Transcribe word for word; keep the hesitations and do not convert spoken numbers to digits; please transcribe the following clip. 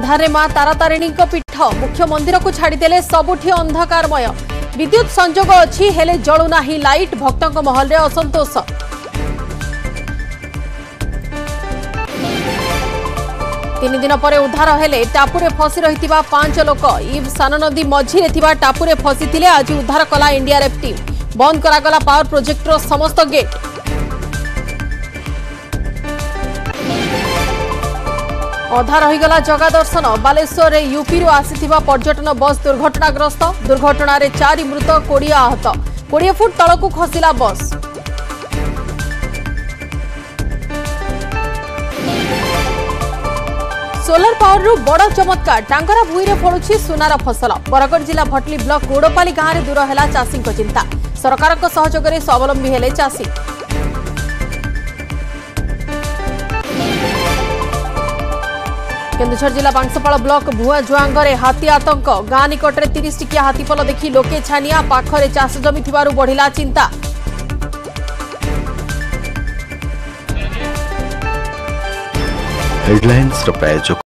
धारे मां तारातारिणी पीठ मुख्य मंदिर को छाड़देले सबुठी अंधकारमय विद्युत संजोग अच्छी हेले जलुना लाइट भक्तों महल में असंतोष। तीन दिन पर उद्धार हेले टापुरे फसी रही पांच लोक इव सान नदी मझीरे टापुरे फसी आज उद्धार कला एनडीआरएफ टीम बंद करागला पावर प्रोजेक्टर समस्त गेट। अधा रहीगला जगा दर्शन बालेश्वर यूपी रु आसीथिबा पर्यटन बस दुर्घटनाग्रस्त दुर्घटना रे चारि मृत कोड़े आहत कोड़े फुट तलकू खसिला बस। सोलर पावर रु बड़ चमत्कार टांगरा भूई रे फलुछि सुनार फसल। बरगड़ जिला भटली ब्लॉक गोड़पाली गाँव में दूर है चाषी चिंता सरकार सहयोग में स्वावलंबी हेले चाषी। केन्दुझर जिला बांसपाल ब्लॉक भुआ जुआंगरे हाथी आतंक गाँ निकट में तीस टिकिया हाथीपल देखी लोके छानिया पाखरे चाष जमी थिबारु बढ़िला चिंता। हेडलाइंस